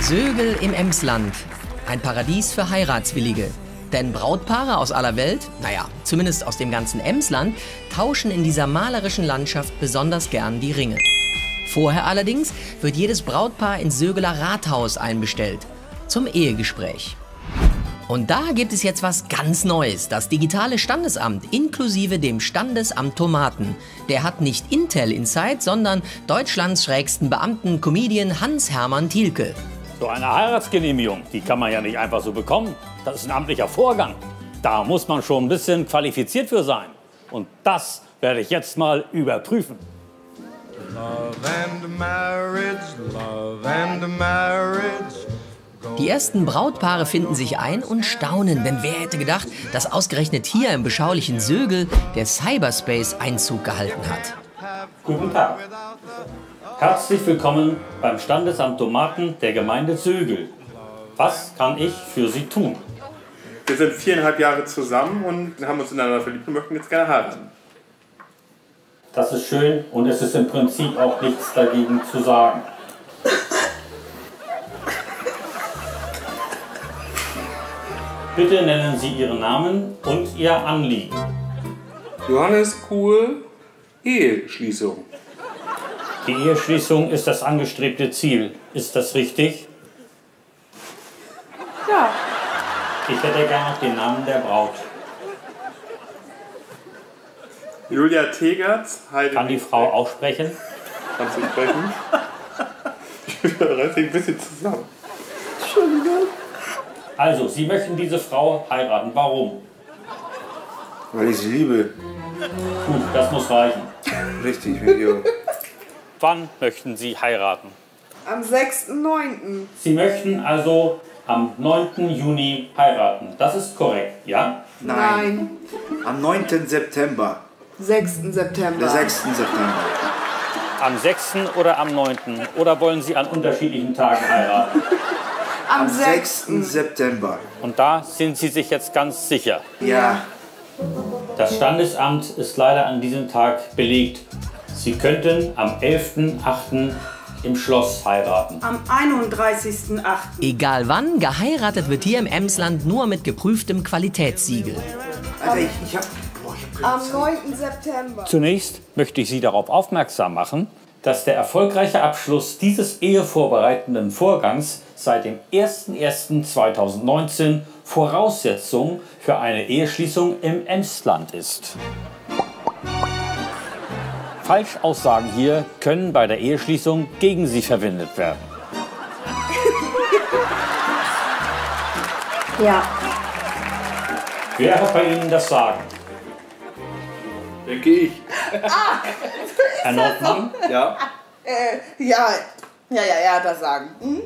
Sögel im Emsland. Ein Paradies für Heiratswillige. Denn Brautpaare aus aller Welt, naja, zumindest aus dem ganzen Emsland, tauschen in dieser malerischen Landschaft besonders gern die Ringe. Vorher allerdings wird jedes Brautpaar ins Sögeler Rathaus einbestellt. Zum Ehegespräch. Und da gibt es jetzt was ganz Neues. Das digitale Standesamt inklusive dem Standesamtomaten. Der hat nicht Intel Inside, sondern Deutschlands schrägsten Beamten, Comedian Hans-Hermann Thielke. So eine Heiratsgenehmigung, die kann man ja nicht einfach so bekommen. Das ist ein amtlicher Vorgang. Da muss man schon ein bisschen qualifiziert für sein. Und das werde ich jetzt mal überprüfen. Love and marriage, love and marriage. Die ersten Brautpaare finden sich ein und staunen, denn wer hätte gedacht, dass ausgerechnet hier im beschaulichen Sögel der Cyberspace Einzug gehalten hat. Guten Tag. Herzlich willkommen beim Standesamtomaten der Gemeinde Sögel. Was kann ich für Sie tun? Wir sind 4,5 Jahre zusammen und haben uns ineinander verliebt und möchten jetzt gerne heiraten. Das ist schön und es ist im Prinzip auch nichts dagegen zu sagen. Bitte nennen Sie Ihren Namen und Ihr Anliegen. Johannes Kuhl, Eheschließung. Die Eheschließung ist das angestrebte Ziel. Ist das richtig? Ja. Ich hätte gerne noch den Namen der Braut. Julia Tegertz, Heide. Kann die Frau auch sprechen? Kannst du sprechen? Ich reiß ein bisschen zusammen. Entschuldigung. Also, Sie möchten diese Frau heiraten. Warum? Weil ich sie liebe. Gut, das muss reichen. Richtig, Video. Wann möchten Sie heiraten? Am 6.9. Sie möchten also am 9. Juni heiraten. Das ist korrekt, ja? Nein. Am 9. September. 6. September. Der 6. September. Am 6. oder am 9. Oder wollen Sie an unterschiedlichen Tagen heiraten? Am Am 6. 6. September. Und da sind Sie sich jetzt ganz sicher. Ja. Das Standesamt ist leider an diesem Tag belegt. Sie könnten am 11.8. im Schloss heiraten. Am 31.8. Egal wann, geheiratet wird hier im Emsland nur mit geprüftem Qualitätssiegel. Alter, ich hab Am 9. September. Zunächst möchte ich Sie darauf aufmerksam machen, dass der erfolgreiche Abschluss dieses ehevorbereitenden Vorgangs seit dem 01.01.2019 Voraussetzung für eine Eheschließung im Emsland ist. Falschaussagen hier können bei der Eheschließung gegen Sie verwendet werden. Ja. Wer hat bei Ihnen das Sagen? Denke ich. Herr Nordmann? Ja. Ja, das sagen. Hm?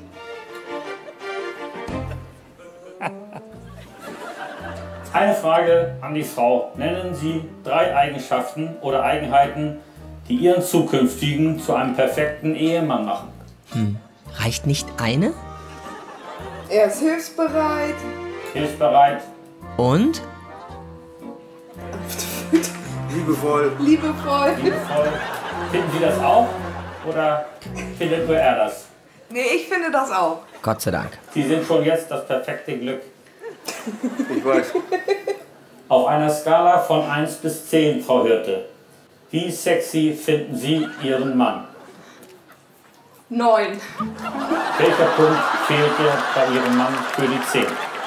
Eine Frage an die Frau. Nennen Sie 3 Eigenschaften oder Eigenheiten, die Ihren zukünftigen zu einem perfekten Ehemann machen. Reicht nicht eine? Er ist hilfsbereit. Hilfsbereit, Und? liebevoll. Liebevoll. liebevoll. Finden Sie das auch? Oder findet nur er das? Nee, ich finde das auch. Gott sei Dank. Sie sind schon jetzt das perfekte Glück. Ich weiß. Auf einer Skala von 1 bis 10, Frau Hirte, wie sexy finden Sie Ihren Mann? 9. Welcher Punkt fehlte bei Ihrem Mann für die 10?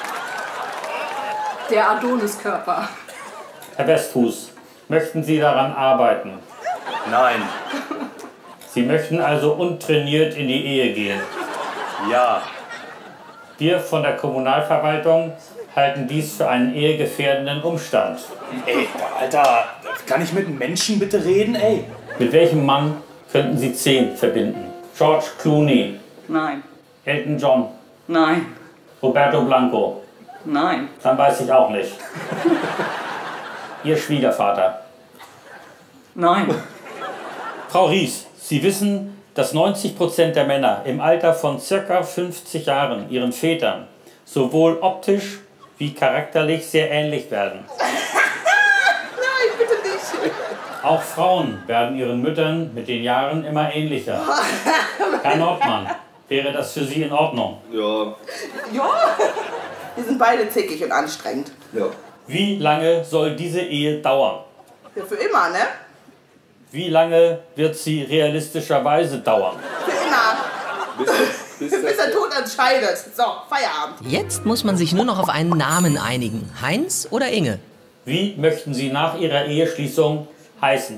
Der Adoniskörper. Herr Westhus, möchten Sie daran arbeiten? Nein. Sie möchten also untrainiert in die Ehe gehen. Ja. Wir von der Kommunalverwaltung halten dies für einen ehegefährdenden Umstand. Ey, Alter, kann ich mit einem Menschen bitte reden, ey? Mit welchem Mann könnten Sie 10 verbinden? George Clooney, Nein, Elton John, nein, Roberto Blanco. nein, Dann weiß ich auch nicht. Ihr Schwiegervater. nein, Frau Ries, Sie wissen, dass 90% der Männer im Alter von ca. 50 Jahren ihren Vätern sowohl optisch wie charakterlich sehr ähnlich werden. Nein, bitte nicht. Auch Frauen werden ihren Müttern mit den Jahren immer ähnlicher. Herr Nordmann, Wäre das für Sie in Ordnung? Ja. Ja, wir sind beide zickig und anstrengend. Ja. Wie lange soll diese Ehe dauern? Ja, für immer, ne? Wie lange wird sie realistischerweise dauern? Für immer. Bis der Tod entscheidet. So, Feierabend. Jetzt muss man sich nur noch auf einen Namen einigen. Heinz oder Inge? Wie möchten Sie nach Ihrer Eheschließung heißen?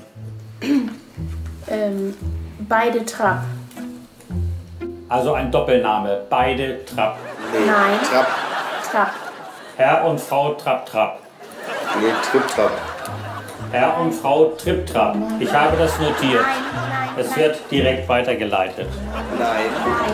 Beide Trapp. Also ein Doppelname, beide Trapp. Nein. Trapp. Trapp. Herr und Frau Trapp Trapp. Nee, Trip-Trap. Herr und Frau Tripp Trapp. Ich habe das notiert. Nein. Es wird direkt weitergeleitet. Nein.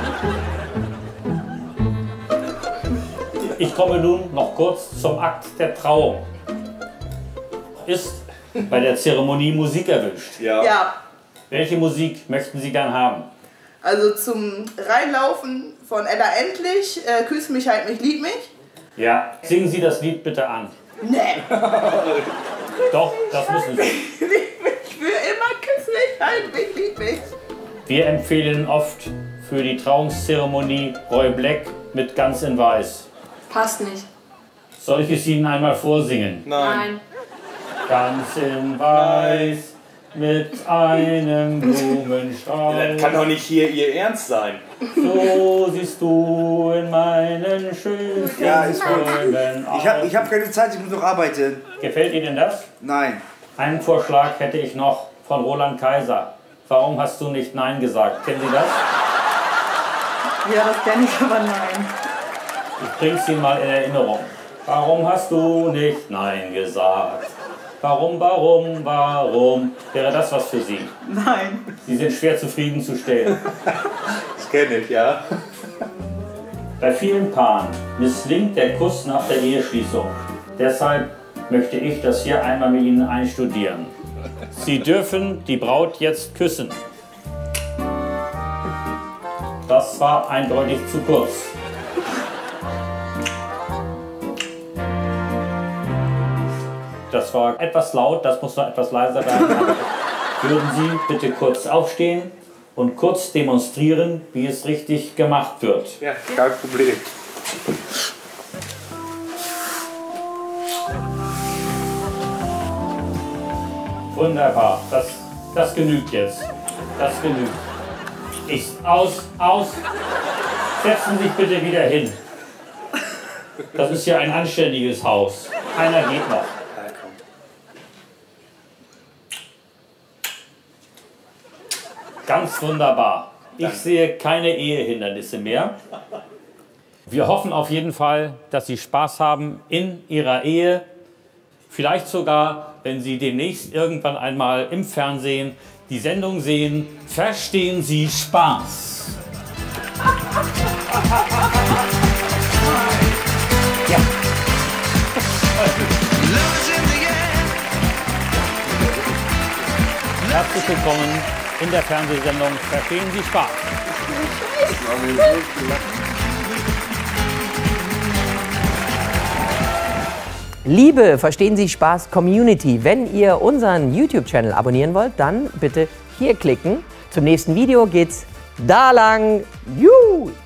Ich komme nun noch kurz zum Akt der Trauung. Ist bei der Zeremonie Musik erwünscht? Ja. Ja, Welche Musik möchten Sie gern haben? also zum Reinlaufen von Ella Endlich, Küss mich, halt mich, lieb mich. Ja, singen Sie das Lied bitte an. Nee, Doch, das müssen Sie. lieb mich für immer, küss mich, halt mich, lieb mich. Wir empfehlen oft für die Trauungszeremonie Roy Black mit Ganz in Weiß. Passt nicht. Soll ich es Ihnen einmal vorsingen? Nein. Ganz in Weiß mit einem Blumenstrauß. Das kann doch nicht hier Ihr Ernst sein. So siehst du in meinen schönsten Ja, ist gut. Träumen aus. Ich hab keine Zeit, ich muss noch arbeiten. Gefällt Ihnen das? Nein. Einen Vorschlag hätte ich noch von Roland Kaiser. Warum hast du nicht Nein gesagt? Kennen Sie das? Ja, das kenne ich, aber nein. Ich bring's Ihnen mal in Erinnerung. Warum hast du nicht Nein gesagt? Warum? Wäre das was für Sie? Nein. Sie sind schwer zufriedenzustellen. Das kenne ich, ja. Bei vielen Paaren misslingt der Kuss nach der Eheschließung. Deshalb möchte ich das hier einmal mit Ihnen einstudieren. Sie dürfen die Braut jetzt küssen. Das war eindeutig zu kurz. Das war etwas laut, das muss noch etwas leiser werden. Würden Sie bitte kurz aufstehen und kurz demonstrieren, wie es richtig gemacht wird? Ja, kein Problem. Wunderbar, das genügt jetzt. Das genügt. Aus. Setzen Sie sich bitte wieder hin. Das ist ja ein anständiges Haus. Einer geht noch. Ganz wunderbar. Ich sehe keine Ehehindernisse mehr. Wir hoffen auf jeden Fall, dass Sie Spaß haben in Ihrer Ehe. Vielleicht sogar, wenn Sie demnächst irgendwann einmal im Fernsehen die Sendung sehen, Verstehen Sie Spaß. Ja. Herzlich willkommen in der Fernsehsendung Verstehen Sie Spaß. Liebe Verstehen Sie Spaß Community, wenn ihr unseren YouTube-Channel abonnieren wollt, dann bitte hier klicken. Zum nächsten Video geht's da lang. Juhu!